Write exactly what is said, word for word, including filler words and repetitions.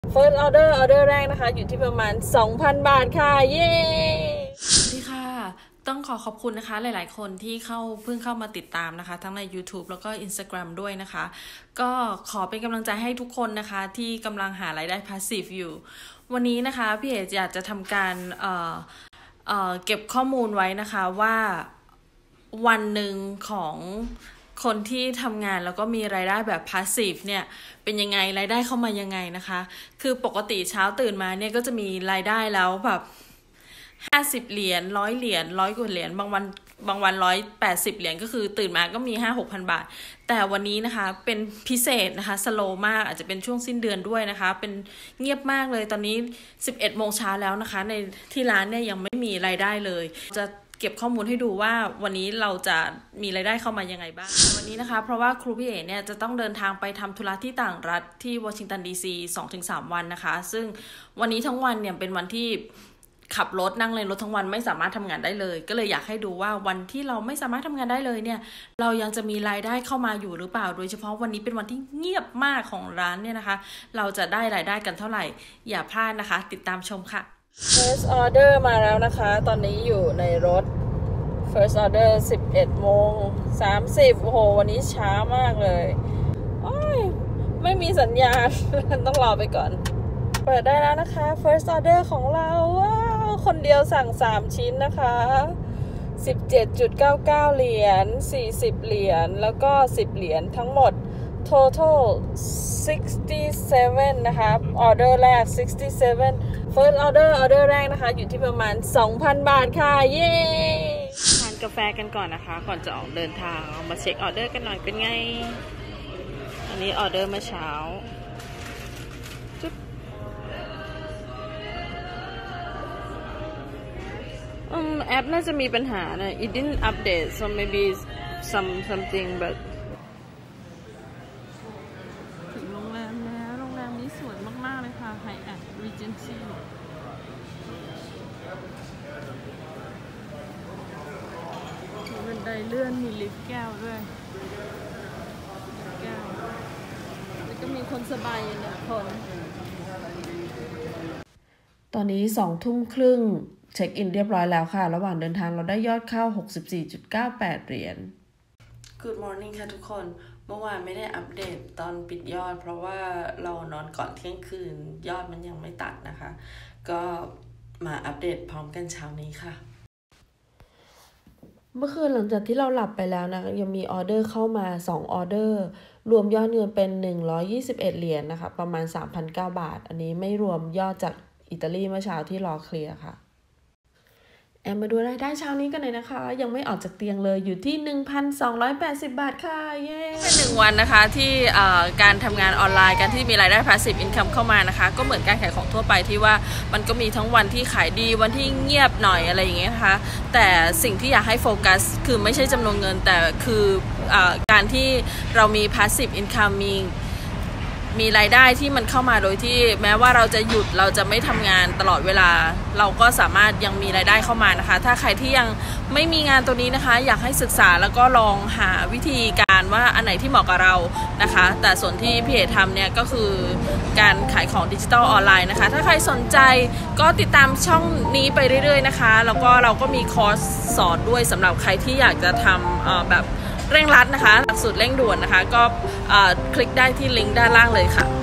First Order Order แรกนะคะอยู่ที่ประมาณ สองพัน บาทค่ะเย้สวัสดีค่ะต้องขอขอบคุณนะคะหลายๆคนที่เข้าเพิ่งเข้ามาติดตามนะคะทั้งใน YouTube แล้วก็ Instagram ด้วยนะคะก็ขอเป็นกำลังใจให้ทุกคนนะคะที่กำลังหารายได้ Passive อยู่วันนี้นะคะพี่เอ๋อยากจะทำการเอ่อเอ่อเก็บข้อมูลไว้นะคะว่าวันหนึ่งของคนที่ทำงานแล้วก็มีรายได้แบบ passive เนี่ยเป็นยังไงรายได้เข้ามายังไงนะคะคือปกติเช้าตื่นมาเนี่ยก็จะมีรายได้แล้วแบบห้าสิบเหรียญร้อยเหรียญร้อยกว่าเหรียญบางวันบางวันร้อยแปดสิบเหรียญก็คือตื่นมาก็มีห้าหกพันบาทแต่วันนี้นะคะเป็นพิเศษนะคะสโลว์มากอาจจะเป็นช่วงสิ้นเดือนด้วยนะคะเป็นเงียบมากเลยตอนนี้สิบเอ็ดโมงเช้าแล้วนะคะในที่ร้านเนี่ยยังไม่มีรายได้เลยจะเก็บข้อมูลให้ดูว่าวันนี้เราจะมีรายได้เข้ามายังไงบ้างวันนี้นะคะเพราะว่าครูพี่เอ๋เนี่ยจะต้องเดินทางไปทำธุระที่ต่างรัฐที่วอชิงตันดีซี สองถึงสาม วันนะคะซึ่งวันนี้ทั้งวันเนี่ยเป็นวันที่ขับรถนั่งในรถทั้งวันไม่สามารถทำงานได้เลยก็เลยอยากให้ดูว่าวันที่เราไม่สามารถทำงานได้เลยเนี่ยเรายังจะมีรายได้เข้ามาอยู่หรือเปล่าโดยเฉพาะวันนี้เป็นวันที่เงียบมากของร้านเนี่ยนะคะเราจะได้รายได้กันเท่าไหร่อย่าพลาดนะคะติดตามชมค่ะ First Order มาแล้วนะคะตอนนี้อยู่ในรถ First Order สิบเอ็ดโมงสามสิบโอ้โหวันนี้ช้ามากเลยโอ้ยไม่มีสัญญาณ ต้องรอไปก่อนเปิดได้แล้วนะคะ First Order ของเราว้าวคนเดียวสั่งสามชิ้นนะคะ สิบเจ็ดจุดเก้าเก้า เหรียญสี่สิบเหรียญแล้วก็สิบเหรียญทั้งหมด total หกสิบเจ็ดนะคะออเดอร์แรกหกสิบเจ็ด First Order Order แรกนะคะอยู่ที่ประมาณ สองพัน บาทค่ะเย้ทานกาแฟกันก่อนนะคะก่อนจะออกเดินทางเอามาเช็คออเดอร์กันหน่อยเป็นไงอันนี้ออเดอร์เมื่อเช้าจุ๊บอืมแอปน่าจะมีปัญหานะ it didn't update so maybe some something but ถึงโรงแรมแล้วโรงแรมนี้สวยมากๆเลยค่ะ Hyatt Regency มีบันไดเลื่อนมีลิฟต์แก้วด้วยแก้วแล้วก็มีคนสบายหนึ่งคนตอนนี้สองทุ่มครึ่งเช็คอินเรียบร้อยแล้วค่ะระหว่างเดินทางเราได้ยอดเข้า หกสิบสี่จุดเก้าแปด เหรียญ Good morning ค่ะทุกคนเมื่อวานไม่ได้อัปเดตตอนปิดยอดเพราะว่าเรานอนก่อนเที่ยงคืนยอดมันยังไม่ตัดนะคะก็มาอัปเดตพร้อมกันเช้านี้ค่ะเมื่อคืนหลังจากที่เราหลับไปแล้วนะยังมีออเดอร์เข้ามาสองออเดอร์รวมยอดเงินเป็นหนึ่งร้อยยี่สิบเอ็ดเหรียญ นะคะประมาณ สามพันเก้า บาทอันนี้ไม่รวมยอดจากอิตาลีเมื่อเช้าที่รอเคลียร์ค่ะแอมมาดูรายได้เช้านี้กันเลยนะคะยังไม่ออกจากเตียงเลยอยู่ที่ หนึ่งพันสองร้อยแปดสิบ บาทค่ะเย้เป็นหนึ่งวันนะคะที่การทำงานออนไลน์การที่มีรายได้ passive income เข้ามานะคะก็เหมือนการขายของทั่วไปที่ว่ามันก็มีทั้งวันที่ขายดีวันที่เงียบหน่อยอะไรอย่างเงี้ยนะคะแต่สิ่งที่อยากให้โฟกัสคือไม่ใช่จำนวนเงินแต่คือการที่เรามี passive income มีมีรายได้ที่มันเข้ามาโดยที่แม้ว่าเราจะหยุดเราจะไม่ทำงานตลอดเวลาเราก็สามารถยังมีรายได้เข้ามานะคะถ้าใครที่ยังไม่มีงานตัวนี้นะคะอยากให้ศึกษาแล้วก็ลองหาวิธีการว่าอันไหนที่เหมาะกับเรานะคะแต่ส่วนที่พี่เอ๋ทำเนี่ยก็คือการขายของดิจิทัลออนไลน์นะคะถ้าใครสนใจก็ติดตามช่องนี้ไปเรื่อยๆนะคะแล้วก็เราก็มีคอร์สสอนด้วยสำหรับใครที่อยากจะทำแบบเร่งรัดนะคะหลักสูตรเร่งด่วนนะคะก็คลิกได้ที่ลิงก์ด้านล่างเลยค่ะ